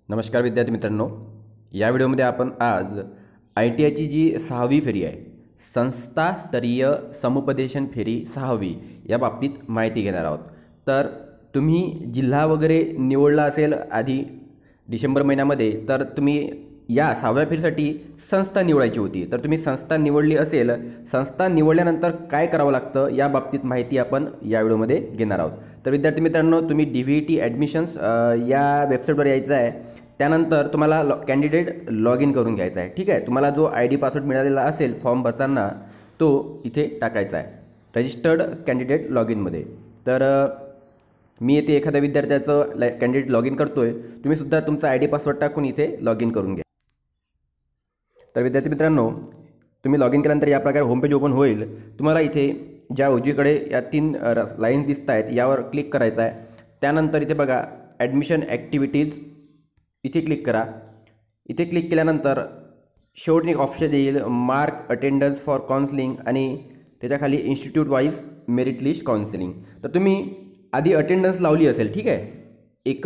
नमस्कार विद्यार्थी मित्रांनो, या व्हिडिओमध्ये आपण आज ITIची जी 6वी फेरी आहे, संस्थास्तरीय समुपदेशन फेरी 6वी या बाबतीत माहिती घेणार आहोत। तर तुम्ही जिल्हा वगैरे निवडला असेल आधी डिसेंबर महिन्यामध्ये, तर तुम्ही या 6व्या फेरीसाठी संस्था निवडायची होती। तर तुम्ही संस्था निवडली असेल, संस्था निवडल्यानंतर काय करावं लागतं या बाबतीत माहिती आपण या व्हिडिओमध्ये घेणार आहोत। तर विद्यार्थी मित्रांनो, तुम्ही DVT ॲडमिशन्स या वेबसाईटवर यायचं आहे। त्यानंतर तुम्हाला कॅन्डिडेट लॉग इन करून घ्यायचा आहे। ठीक आहे, तुम्हाला जो ID पासवर्ड मिळालेला असेल फॉर्म भरताना तो इथे टाकायचा आहे रजिस्टर्ड कॅन्डिडेट लॉग इनमध्ये। तर मी येथे एखाद्या विद्यार्थ्याचं कॅन्डिडेट लॉग इन करतोय, तुम्ही सुद्धा तुमचा ID पासवर्ड टाकून इथे लॉग इन करून घ्या। तर विद्यार्थी मित्रांनो, तुम्ही लॉग इन केल्यानंतर या प्रकारे होमपेज ओपन होईल। तुम्हाला इथे ज्या उजवीकडे या 3 लाईन्स दिसत आहेत यावर क्लिक करायचं आहे। त्यानंतर इथे बघा ॲडमिशन ॲक्टिव्हिटीज, इथे क्लिक करा। इथे क्लिक केल्यानंतर शेवटी एक ऑप्शन येईल मार्क अटेंडन्स फॉर काउन्सिलिंग आणि त्याच्याखाली institute wise merit list counselling. तर तुम्ही आधी अटेंडन्स लावली असेल, ठीक आहे, एक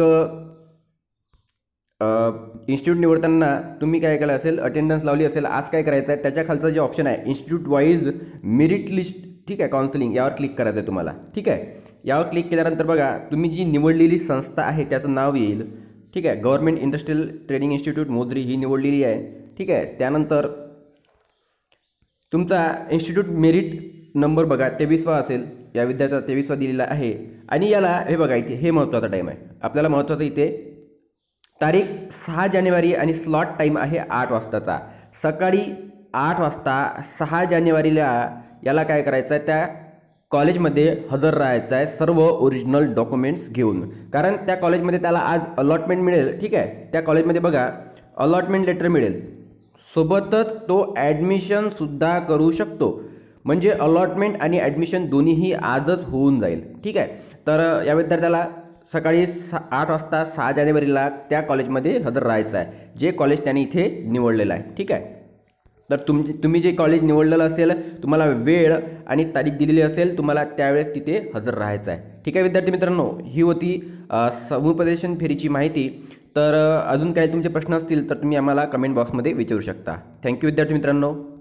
इन्स्टिट्यूट निवडताना तुम्ही काय केलं असेल, अटेंडन्स लावली असेल। आज काय करायचं आहे, त्याच्या खालचं जे ऑप्शन आहे इन्स्टिट्यूट वाईज मेरिट लिस्ट, ठीक आहे, काउन्सिलिंग, यावर क्लिक करायचं आहे तुम्हाला। ठीक आहे, यावर क्लिक केल्यानंतर बघा तुम्ही जी निवडलेली संस्था आहे त्याचं नाव येईल। ठीक आहे, government industrial training institute Mojari ही निवडलेली आहे। ठीक आहे, त्यानंतर तुमचा इन्स्टिट्यूट मेरिट नंबर बघा 23वा असेल, या विद्यार्थ्याचा 23वा दिलेला आहे। आणि याला हे बघा इथे हे महत्त्वाचा टाईम आहे आपल्याला, महत्त्वाचं इथे तारीख 6 जानेवारी आणि स्लॉट टाईम आहे 8 वाजताचा, सकाळी 8 वाजता 6 जानेवारीला याला काय करायचं आहे, त्या कॉलेजमध्ये हजर राहायचं आहे सर्व ओरिजिनल डॉक्युमेंट्स घेऊन, कारण त्या कॉलेजमध्ये त्याला आज अलॉटमेंट मिळेल। ठीक आहे, त्या कॉलेजमध्ये बघा अलॉटमेंट लेटर मिळेल, सोबतच तो ॲडमिशनसुद्धा करू शकतो, म्हणजे अलॉटमेंट आणि ॲडमिशन दोन्हीही आजच होऊन जाईल। ठीक आहे, तर या विद्यार्थ्याला सकाळी 8 वाजता 6 जानेवारीला त्या कॉलेजमध्ये हजर राहायचं आहे, जे कॉलेज त्याने इथे निवडलेलं आहे। ठीक आहे, तर तुम्ही जे कॉलेज निवडलेलं असेल, तुम्हाला वेळ आणि तारीख दिलेली असेल, तुम्हाला त्यावेळेस तिथे हजर राहायचं आहे। ठीक आहे विद्यार्थी मित्रांनो, ही होती समुपदेशन फेरीची माहिती। तर अजून काही तुमचे प्रश्न असतील तर तुम्ही आम्हाला कमेंट बॉक्समध्ये विचारू शकता। थँक्यू विद्यार्थी मित्रांनो।